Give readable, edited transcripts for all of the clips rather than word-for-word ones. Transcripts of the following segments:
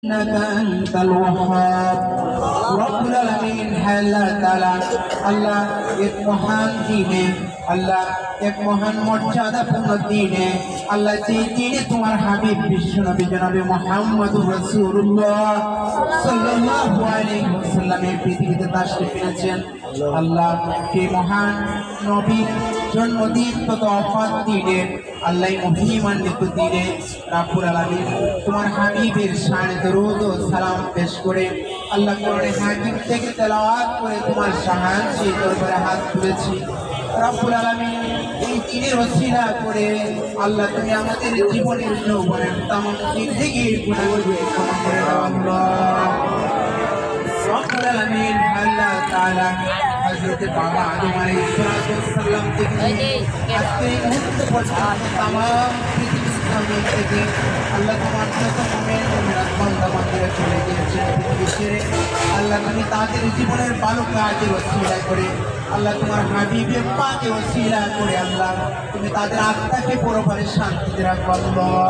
আল্লাহ এক মহান দিনে, আল্লাহ এক মহান মর্যাদাপূর্ণ দিনে, আল্লাহ যে দিনে তোমার হাবিব বিশ্বনবী জনাবে মুহাম্মদুর রাসূলুল্লাহ সাল্লাল্লাহু আলাইহি ওয়াসাল্লামের পৃথিবীতে তাশরীফ এনেছেন। আল্লাহ এই মহান নবীর জন্মদিন তথা ওফাত দিনে, আল্লাহ মহিমান্বিত দিনে রাব্বুল আলামিন তোমার হাবিবের শানে দরুদ ও সালাম পেশ করে আল্লাহ কোরআনে হাকিম থেকে তেলাওয়াত করে তোমার শাহাদাতের দরবারে হাত তুলেছি। রাব্বুল আলামিন এই দিনের ওসিলা করে আল্লাহ তুমি আমাদের জীবনের যৌবনের তামাম জিন্দেগির গুনাহগুলো ক্ষমা করে দাও আল্লাহ। রাব্বুল আলামিন আল্লাহ তাআলা হযরত বাবা আদম আলাইহিস সালাম থেকে আজকে এই মুহূর্ত পর্যন্ত তামাম পৃথিবীর জমিন থেকে আল্লাহ তোমার যত মুমিন-মুমিনাত বান্দা-বান্দীরা চলে গিয়েছেন পৃথিবী ছেড়ে, আল্লাহ তুমি তাদের জীবনের ভালো কাজের ওসিলা করে আল্লাহ তোমার হাবিবের পাকে ওসিলা করে আল্লাহ তুমি তাদের আত্মাকে পরপারে শান্তিতে রাখো আল্লাহ।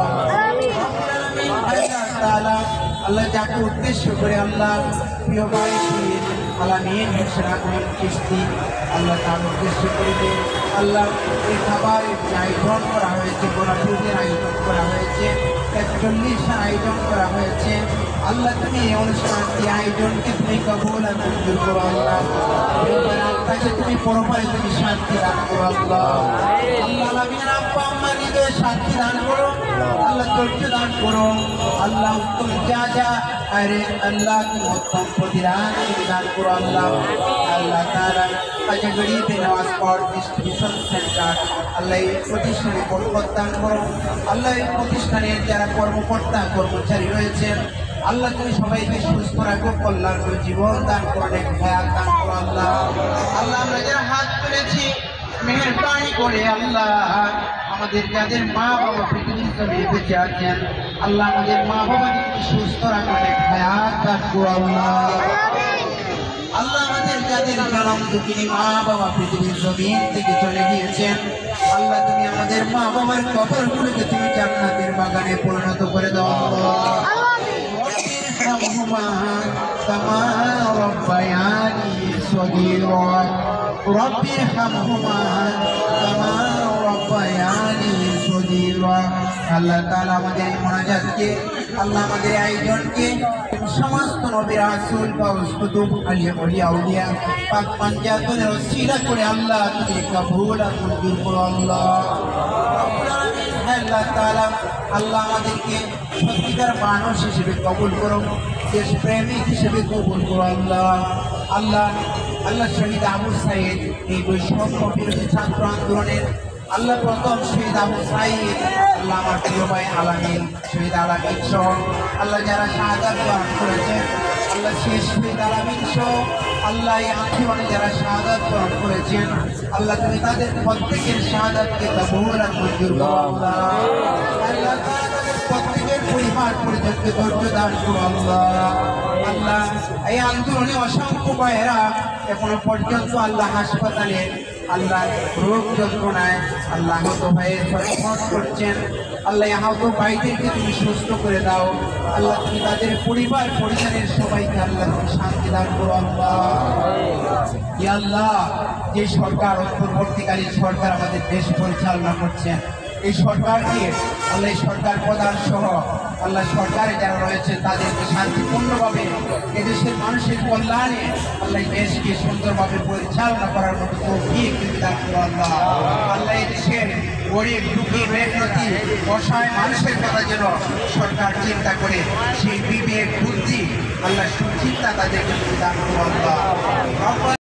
আল্লাহ যাকে উদ্দেশ্য করে আল্লাহ প্রিয় ভাই আলামিন হোসেন আহমেদ চিশতি আল্লাহ তার উদ্দেশ্য করে আল্লাহ এই খাবারের আয়োজন করা হয়েছে, গোলাপুরের আয়োজন করা হয়েছে, 41 আয়োজন করা হয়েছে। আল্লাহ তুমি এই অনুষ্ঠানটি আয়োজনকে তুমি কবুল আর মঞ্জুর করো আল্লাহ। আত্মাকে তুমি পরপারে তুমি শান্তি দান করো আল্লাহ। আল্লাহ আলামিনের আব্বা আম্মার হৃদয়ে শান্তি দান করো আল্লাহ, ধৈর্য দান করো আল্লাহ। উত্তম যা যা আরে আল্লাহ তুমি উত্তম প্রতিদান তুমি দান করো আল্লাহ। আল্লাহ তাআলা আজকে Gharib Nawaz power distribution centre Allah এই প্রতিষ্ঠানে বরকত দান করো আল্লাহ। এই প্রতিষ্ঠানের যারা কর্মকর্তা কর্মচারী রয়েছেন আল্লাহ তুমি সবাইকে সুস্থ রাখো, কল্যাণ করে জীবন দান করো, হায়াত দান করো আল্লাহ। আল্লাহ আমরা যারা হাত তুলেছি মেহেরবানি করে আল্লাহ আমাদের যাদের মা বাবা পৃথিবীর জমিনে বেঁচে আছেন আল্লাহ আমাদের মা বাবাকে তুমি সুস্থ রাখো, হায়াত দান করো আল্লাহ। আল্লাহ আমাদের যাদের জনম দুঃখিনী মা বাবা পৃথিবীর জমিন থেকে চলে গিয়েছেন আল্লাহ তুমি আমাদের মা বাবার কবরগুলোকে তুমি জান্নাতের বাগানে পরিণত করে দাও আল্লাহ। كما ربياني صغيرا رب ارحمهما كما ربياني صغيرا। আল্লাহ তাআলা আমাদের এই মুনাজাতকে আল্লাহ আমাদের আয়োজনকে সমস্ত নবী রাসূল বা উসকুতুব আলিয়া আউলিয়া পাক পাঞ্জাতনের ওসিলা করে আল্লাহ তুমি কবুল আর মঞ্জুর করো আল্লাহ। আল্লাহ তাআলা আল্লাহ আমাদেরকে সত্যিকার মানুষ হিসেবে কবুল করো, দেশপ্রেমিক হিসেবে কবুল করো আল্লাহ। আল্লাহ আল্লাহ শহীদ আবু সাঈদ এই বৈষম্য বিরোধী ছাত্র আন্দোলনের আল্লাহ প্রথম শহীদ আবু সাঈদ আল্লাহ আমার প্রিয় ভাই আলামিন শহীদ আলামিন সহ আল্লাহ যারা শাহাদাত বরণ করেছেন আল্লাহ শেষ শহীদ আলামিন সহ আল্লাহ এই আন্দোলনে যারা শাহাদাত বরণ করেছেন আল্লাহ তুমি তাদের প্রত্যেকের শাহাদাতকে কবুল আর মঞ্জুর করো আল্লাহ। আল্লাহ তাদের প্রত্যেকের পরিবার পরিজনকে ধৈর্য দান করো আল্লাহ। আল্লাহ এই আন্দোলনে অসংখ্য ভাইয়েরা এখনো পর্যন্ত আল্লাহ হাসপাতালে আল্লাহ রোগ যন্ত্রণায় আল্লাহ আহত ভাইয়ের সর্বমত করছেন আল্লাহ আহত ভাইদেরকে তুমি সুস্থ করে দাও আল্লাহ। তুমি তাদের পরিবার পরিজনের সবাইকে আল্লাহ তুমি শান্তি দান করো আল্লাহ। ইয়া আল্লাহ যে সরকার অন্তর্বর্তীকালীন সরকার আমাদের দেশ পরিচালনা করছেন এই সরকারকে আল্লাহ সরকার প্রধান সহ আল্লাহ সরকারে যারা রয়েছে তাদেরকে শান্তিপূর্ণভাবে এদেশের মানুষের কল্যাণে আল্লাহ দেশকে সুন্দরভাবে পরিচালনা করার মতো তৌফিক দান করো আল্লাহ। আল্লাহ এদেশের গরিব দুঃখী মেহনতি অসহায় মানুষের কথা যেন সরকার চিন্তা করে সেই বিবেক বুদ্ধি আল্লাহ সুচিন্তা তাদেরকে দান করো আল্লাহ।